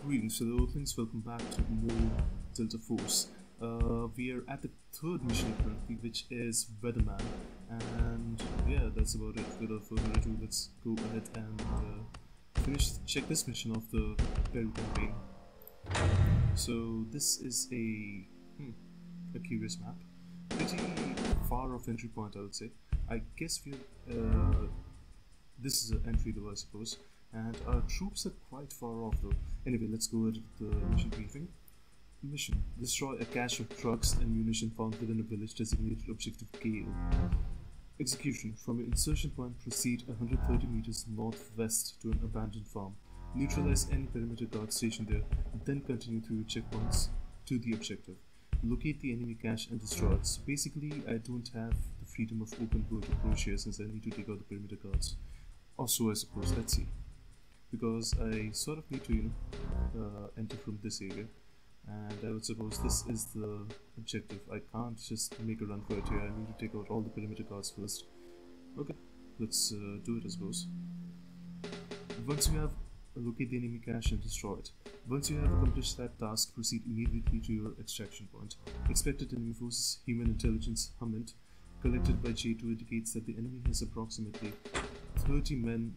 Greetings fellow Earthlings, welcome back to more Delta Force. We are at the third mission currently, which is Weatherman, and yeah, that's about it. Without further ado, let's go ahead and check this mission of the Peru campaign. So this is a curious map, pretty far off entry point, I would say. I guess this is an entry though, I suppose. And our troops are quite far off though. Anyway, let's go ahead with the mission briefing. Mission: destroy a cache of trucks and munition found within a village designated Objective Gale. Execution: from your insertion point, proceed 130 meters northwest to an abandoned farm. Neutralize any perimeter guard stationed there, then continue through your checkpoints to the objective. Locate the enemy cache and destroy it. So basically, I don't have the freedom of open world approach here since I need to take out the perimeter guards. Or so I suppose, let's see. Because I sort of need to, enter from this area, and I would suppose this is the objective. I can't just make a run for it here. I need to take out all the perimeter guards first. Okay, let's do it, I suppose. Once you have locate the enemy cache and destroy it. Once you have accomplished that task, proceed immediately to your extraction point. Expected enemy forces, human intelligence, HUMINT, collected by J2 indicates that the enemy has approximately 30 men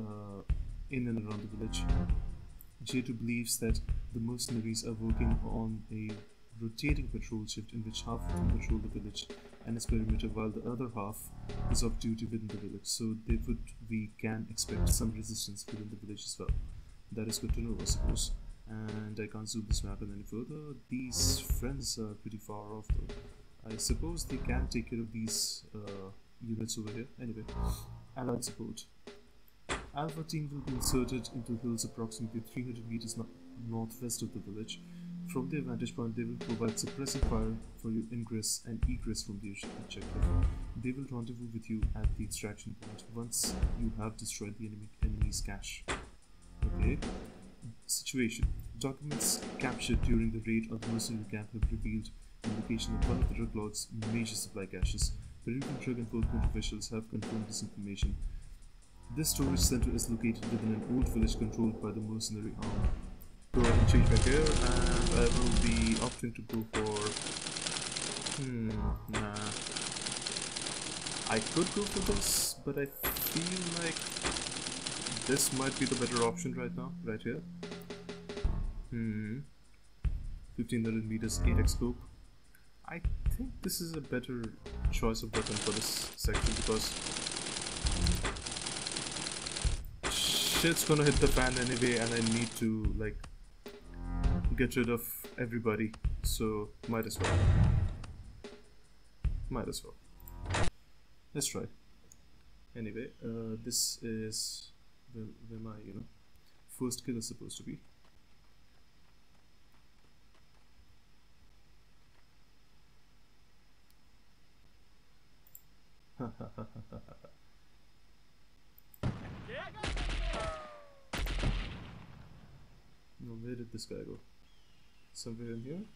in and around the village. J2 believes that the mercenaries are working on a rotating patrol shift in which half of them patrol the village and its perimeter while the other half is off duty within the village, so we can expect some resistance within the village as well. That is good to know, I suppose. And I can't zoom this map in any further. These friends are pretty far off though. I suppose they can take care of these units over here. Anyway, Allied support. Alpha team will be inserted into hills approximately 300 meters northwest of the village. From their vantage point, they will provide suppressive fire for your ingress and egress from the objective. They will rendezvous with you at the extraction point once you have destroyed the enemy's cache. Okay. Situation: documents captured during the raid on the mercenary camp have revealed the location of one of the drug lord's major supply caches. Peruvian drug enforcement officials have confirmed this information. This storage center is located within an old village controlled by the mercenary arm. Go ahead and change back here, and I will be opting to go for... nah. I could go for this, but I feel like this might be the better option right now, right here. 1500 meters, 8x scope. I think this is a better choice of weapon for this section because shit's gonna hit the fan anyway, and I need to like get rid of everybody, so might as well. Let's try. Anyway, this is where my first kill is supposed to be. Now, where did this guy go? Somewhere in here?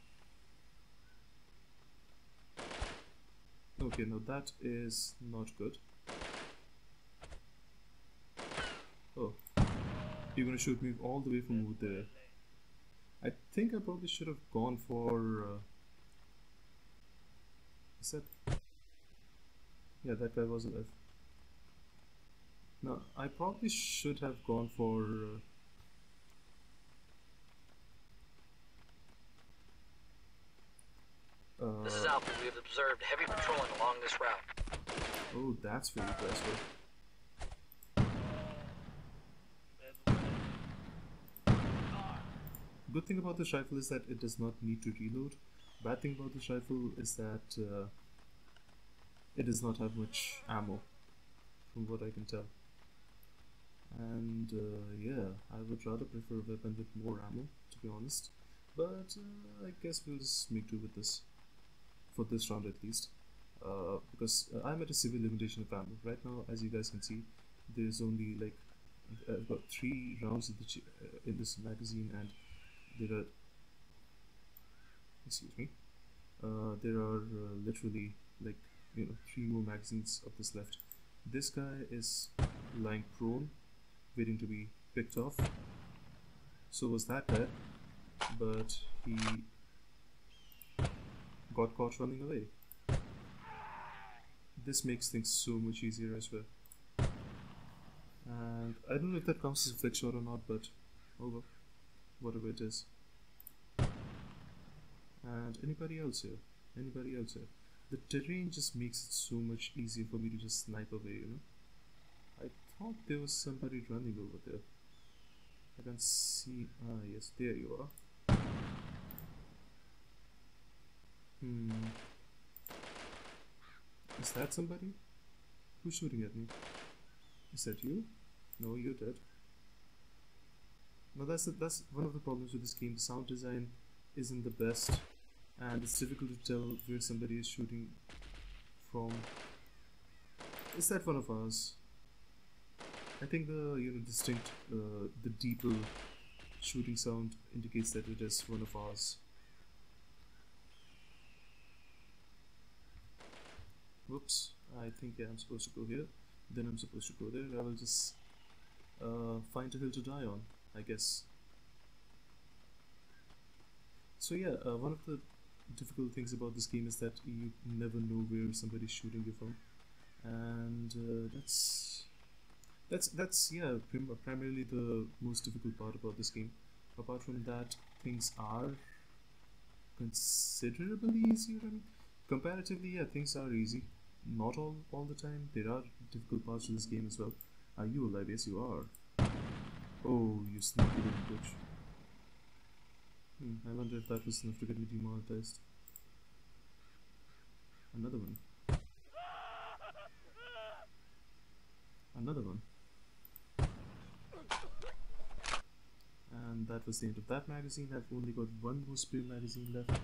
Okay, now that is not good. Oh, you're gonna shoot me all the way from over there. I think I probably should have gone for... is that... yeah, that guy was alive. No, I probably should have gone for... this is Alpha. We have observed heavy patrolling along this route. Oh, that's very impressive. Good thing about this rifle is that it does not need to reload. Bad thing about this rifle is that it does not have much ammo, from what I can tell. And yeah, I would rather prefer a weapon with more ammo, to be honest. But I guess we'll just make do with this. For this round at least, because I'm at a severe limitation of ammo. Right now, as you guys can see, there's only like about 3 rounds in this magazine, and there are, excuse me, there are literally like 3 more magazines of this left. This guy is lying prone, waiting to be picked off. So was that guy, but he got caught running away. This makes things so much easier as well. And I don't know if that counts as a flick shot or not, but oh well, whatever it is. And anybody else here? Anybody else here? The terrain just makes it so much easier for me to just snipe away, you know? I thought there was somebody running over there. I can see. Ah, yes, there you are. Is that somebody? Who's shooting at me? Is that you? No, you're dead. Now that's one of the problems with this game. The sound design isn't the best, and it's difficult to tell where somebody is shooting from. Is that one of ours? I think the distinct, the deeper shooting sound indicates that it is one of ours. Whoops, I think yeah, I'm supposed to go here, then I'm supposed to go there. I will just find a hill to die on, I guess. So yeah, one of the difficult things about this game is that you never know where somebody's shooting you from, and that's yeah, primarily the most difficult part about this game. Apart from that, things are considerably easier. I mean, comparatively, yeah, things are easy. Not all the time. There are difficult parts to this game as well. Are you alive? Yes, you are. Oh, you sneaky little bitch. I wonder if that was enough to get me demonetized. Another one. Another one. And that was the end of that magazine. I've only got one more spare magazine left.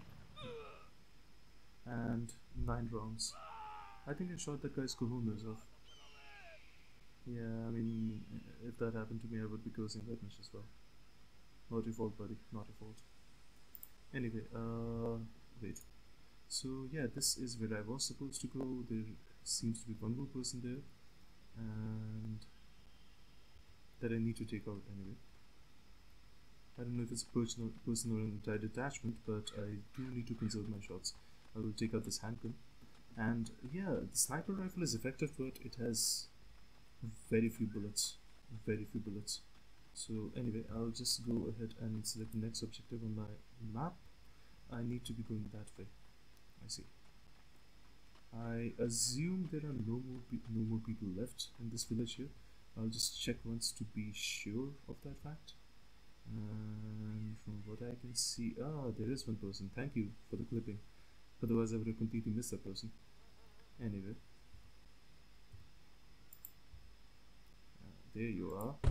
And 9 rounds. I think I shot that guy's cojones off. Yeah, I mean, if that happened to me, I would be cursing that much as well. Not your fault, buddy. Not your fault. Anyway, wait. So yeah, this is where I was supposed to go. There seems to be one more person there, and that I need to take out anyway. I don't know if it's a person or an entire detachment, but I do need to conserve my shots. I will take out this handgun. And yeah, the sniper rifle is effective, but it has very few bullets. Very few bullets. So anyway, I'll just go ahead and select the next objective on my map. I need to be going that way. I see. I assume there are no more people left in this village here. I'll just check once to be sure of that fact. And from what I can see, there is one person. Thank you for the clipping. Otherwise I would have completely missed that person. Anyway. There you are.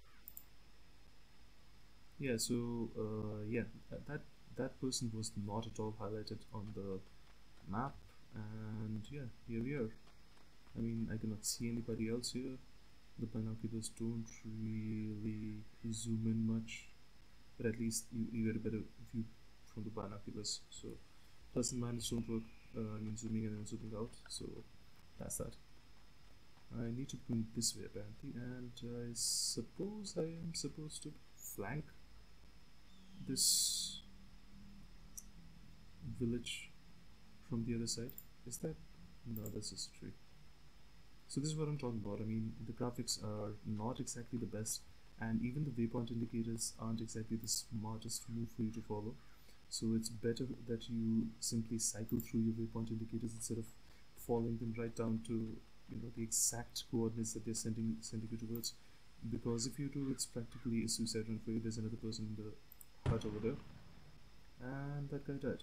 Yeah, so yeah, that person was not at all highlighted on the map, and yeah, here we are. I mean, I cannot see anybody else here. The binoculars don't really zoom in much, but at least you get a better view from the binoculars. So plus and minus don't work. I mean, zooming in and zooming out. So that's that. I need to go this way apparently, and I suppose I am supposed to flank this village from the other side. Is that? No, that's just a tree. So this is what I'm talking about. I mean, the graphics are not exactly the best, and even the waypoint indicators aren't exactly the smartest move for you to follow. So it's better that you simply cycle through your waypoint indicators instead of following them right down to the exact coordinates that they're sending you towards. Because if you do, it's practically a suicide run for you. There's another person in the hut over there, and that guy died.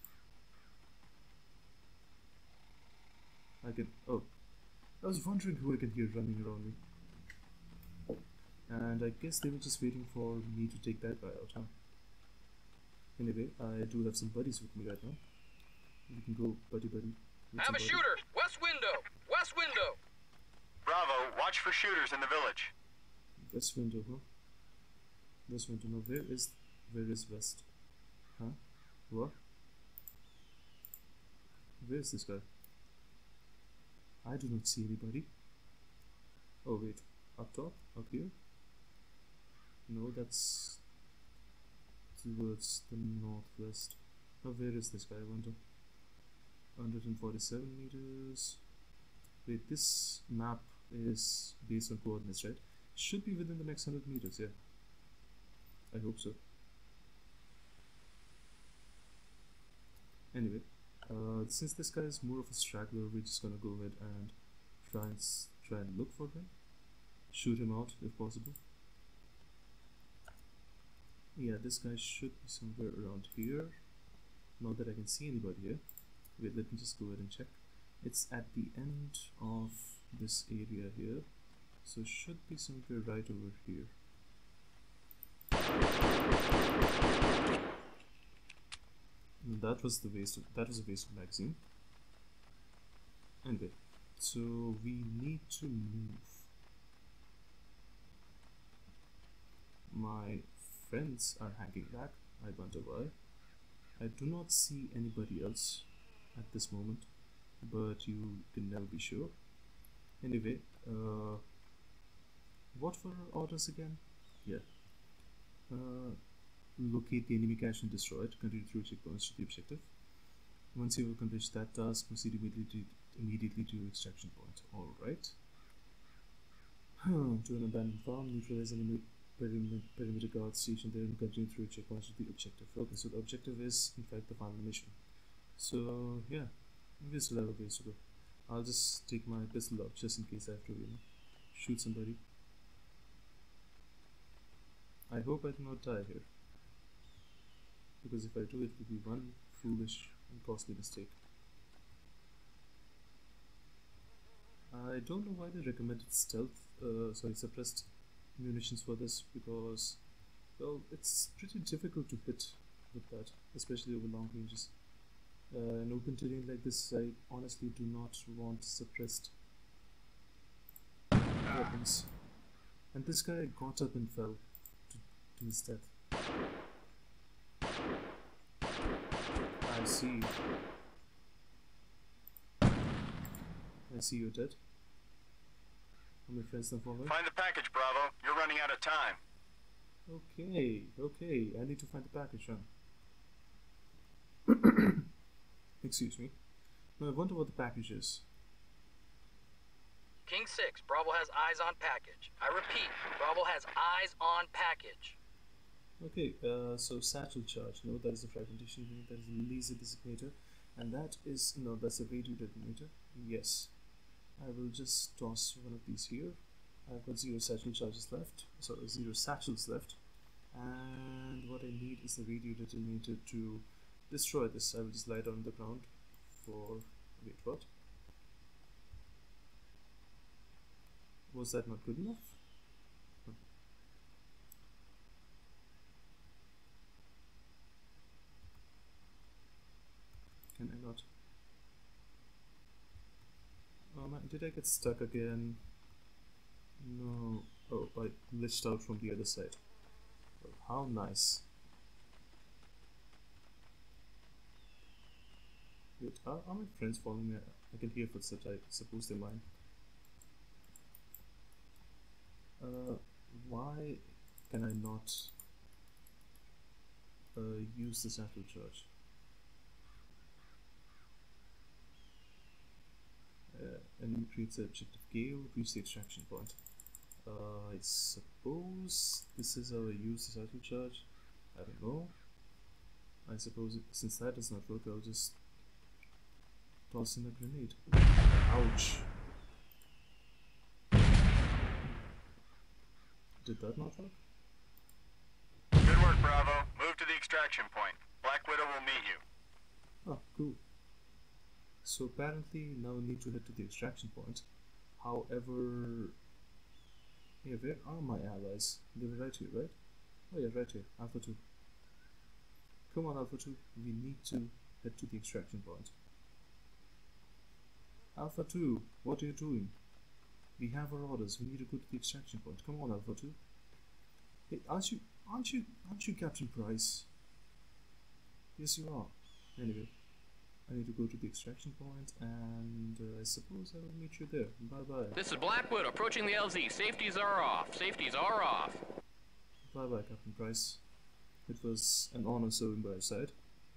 I was wondering who I can hear running around me, and I guess they were just waiting for me to take that guy out, huh? Anyway, I do have some buddies with me right now. We can go buddy. I have a shooter! West window! West window! Bravo, watch for shooters in the village. West window, huh? West window. Now where is west? Huh? What? Where is this guy? I do not see anybody. Oh wait, up top? Up here? No, that's towards the northwest. Now where is this guy, I wonder? 147 meters. Wait, this map is based on coordinates, right? Should be within the next 100 meters, yeah. I hope so. Anyway, since this guy is more of a straggler, we're just gonna go ahead and try and look for him. Shoot him out if possible. Yeah, this guy should be somewhere around here. Not that I can see anybody here. Wait, let me just go ahead and check. It's at the end of this area here, so it should be somewhere right over here. That was a waste of magazine. Anyway, so we need to move. My friends are hanging back. I wonder why. I do not see anybody else at this moment, but you can never be sure. Anyway, what were our orders again? Yeah. Locate the enemy cache and destroy it. Continue through checkpoints to the objective. Once you have accomplished that task, proceed immediately to your extraction point. Alright. To an abandoned farm, neutralize enemy perimeter guard station there and continue through checkpoints to the objective. Okay, so the objective is in fact the final mission. So yeah, we still have a ways to go. I'll just take my pistol out just in case I have to, you know, shoot somebody. I hope I do not die here, because if I do, it will be one foolish and costly mistake. I don't know why they recommended suppressed munitions for this, because, well, it's pretty difficult to hit with that, especially over long ranges. In open terrain like this, I honestly do not want suppressed weapons. And this guy got up and fell to his death. I see. I see you're dead. Are my friends not following? Find the package, Bravo. You're running out of time. Okay, okay. I need to find the package, huh? Excuse me. Now I wonder what the package is. King 6, Bravo has eyes on package. I repeat, Bravo has eyes on package. Okay, so satchel charge. No, that is a fragmentation unit. That is a laser designator. And that is, no, that's a radio detonator. Yes. I will just toss one of these here. I've got 0 satchel charges left. Sorry, 0 satchels left. And what I need is the radio detonator to destroy this. I will just lie down on the ground for... wait, what? Was that not good enough? Huh. Can I not? Oh man, did I get stuck again? No. Oh, I glitched out from the other side. Oh, how nice. Wait, are my friends following me? I can hear footsteps. I suppose they're mine. Why can I not use the satchel charge? Enemy creates an objective gale, reach the extraction point. I suppose this is how I use the satchel charge. I don't know. I suppose since that does not work, I'll just toss in a grenade. Ouch. Did that not work? Good work, Bravo. Move to the extraction point. Black Widow will meet you. Oh, cool. So apparently now we need to head to the extraction point. However, yeah, where are my allies? They were right here, right? Oh yeah, right here, Alpha 2. Come on, Alpha 2, we need to head to the extraction point. Alpha 2, what are you doing? We have our orders, we need to go to the extraction point. Come on, Alpha 2. Hey, aren't you Captain Price? Yes, you are. Anyway, I need to go to the extraction point, and I suppose I will meet you there. Bye-bye. This is Blackwood approaching the LZ. Safeties are off. Safeties are off. Bye-bye, Captain Price. It was an honor serving by your side.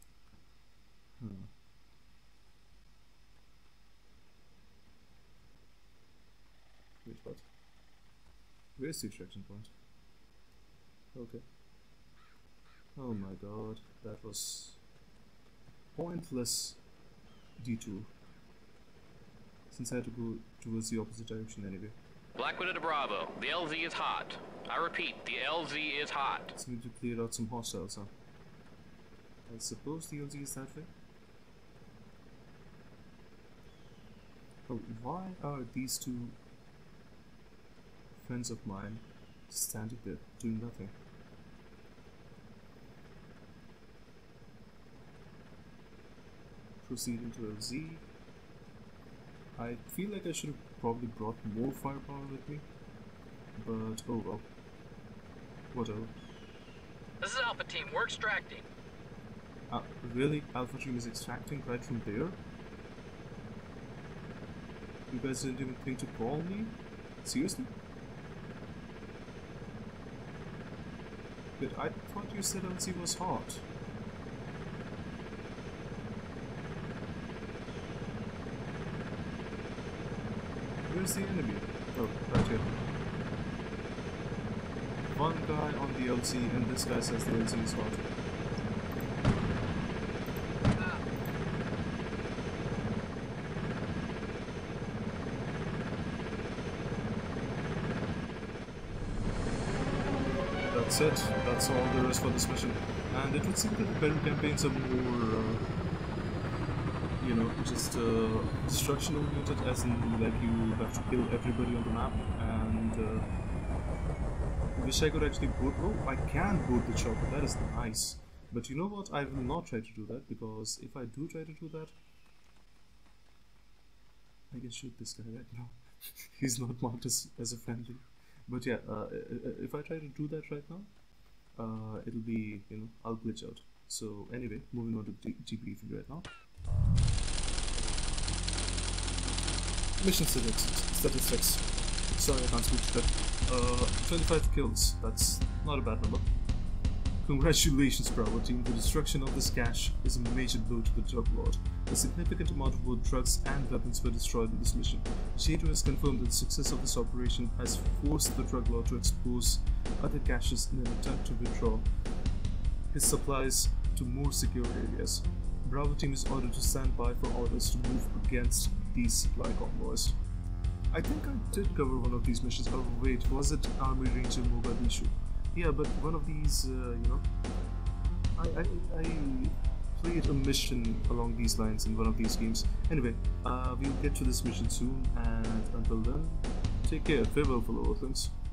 Wait, what? Where's the extraction point? Okay. Oh my god, that was pointless detour. Since I had to go towards the opposite direction anyway. Black Widow to Bravo. The LZ is hot. I repeat, the LZ is hot. Let's need to clear out some hostiles, huh? I suppose the LZ is that way? Oh, why are these two friends of mine standing there doing nothing? Proceed into LZ. I feel like I should have probably brought more firepower with me, but oh well. Whatever. This is Alpha Team, we're extracting. Really? Alpha Team is extracting right from there? You guys didn't even think to call me? Seriously? But I thought you said LZ was hot. Where's the enemy? Oh, right here. One guy on the LZ and this guy says the LZ is hot. That's it. That's all there is for this mission. And it would seem that the Peru campaigns are more, you know, just destruction oriented, as in like you have to kill everybody on the map. And wish I could actually board. Oh, I can board the chopper. That is nice. But you know what? I will not try to do that, because if I do try to do that, I can shoot this guy right now. He's not marked as a friendly. But yeah, if I try to do that right now, it'll be, you know, I'll glitch out. So anyway, moving on to the debriefing right now. Mission statistics. Sorry, I can't speak to that. 25 kills. That's not a bad number. Congratulations, Bravo Team. The destruction of this cache is a major blow to the drug lord. A significant amount of both drugs and weapons were destroyed in this mission. J2 has confirmed that the success of this operation has forced the drug lord to expose other caches in an attempt to withdraw his supplies to more secure areas. Bravo Team is ordered to stand by for orders to move against these supply convoys. I think I did cover one of these missions. Oh wait, was it Army Ranger Mobile issue? Yeah, but one of these, you know, I played a mission along these lines in one of these games. Anyway, we'll get to this mission soon, and until then, take care, farewell fellow Earthlings.